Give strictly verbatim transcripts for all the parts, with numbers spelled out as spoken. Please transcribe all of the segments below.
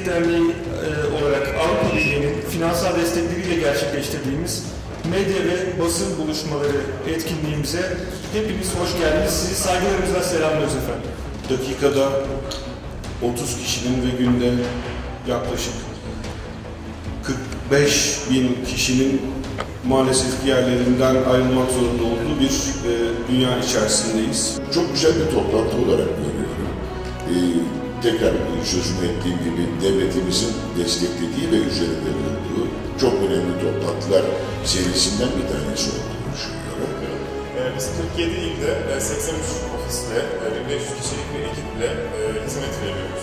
Derneği e, olarak Avrupa Birliği'nin finansal destekleriyle gerçekleştirdiğimiz medya ve basın buluşmaları etkinliğimize hepiniz hoş geldiniz. Sizi saygılarımızla selamlıyoruz efendim. Dakikada otuz kişinin ve günde yaklaşık kırk beş bin kişinin maalesef yerlerinden ayrılmak zorunda olduğu bir e, dünya içerisindeyiz. Çok güzel bir toplantı olarak görüyorum. Ee, tekrar sözünü ettiğim gibi devletimizin desteklediği ve üzerinde durduğu çok önemli toplantılar serisinden bir tanesi olduğunu düşünüyorum. Ee, biz kırk yedi ilde seksen üç ofisle, bin beş yüz kişilik bir ekiple e, hizmet veriyoruz.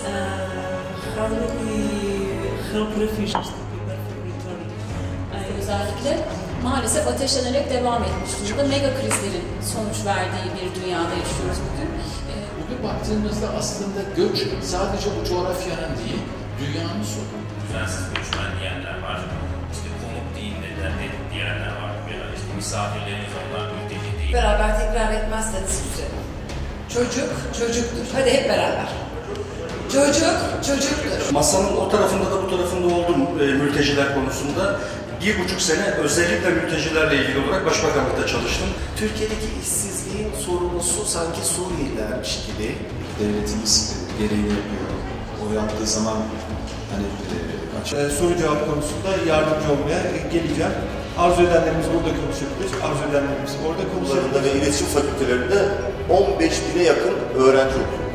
Özellikle maalesef ateşlenerek devam etmiş durumda mega krizlerin sonuç verdiği bir dünyada yaşıyoruz bugün. Bugün baktığımızda aslında göç sadece bu coğrafyanın değil, dünyanın sorunu. Düzensiz göçmen diyenler var, işte konuk değil de diyenler var, veya işte misafirleriniz onlar mülteci değil. Beraber tekrar etmezseniz güzel. Çocuk, çocuktur. Hadi hep beraber. Çocuk, çocuktur. Masanın o tarafında da bu tarafında oldum e, mülteciler konusunda. Bir buçuk sene özellikle mültecilerle ilgili olarak başbakanlıkta çalıştım. Türkiye'deki işsizliğin sorumlusu sanki Suriyelilermiş gibi. Devletimiz gereğini yapıyor. O yaptığı zaman hani açık. Ee, soru cevap konusunda yardımcı olmaya geleceğim. Arzu edenlerimiz burada konuşabilir, arzu edenlerimiz orada konuşabilir. Ve iletişim fakültelerinde on beş bine yakın öğrenci okuyor.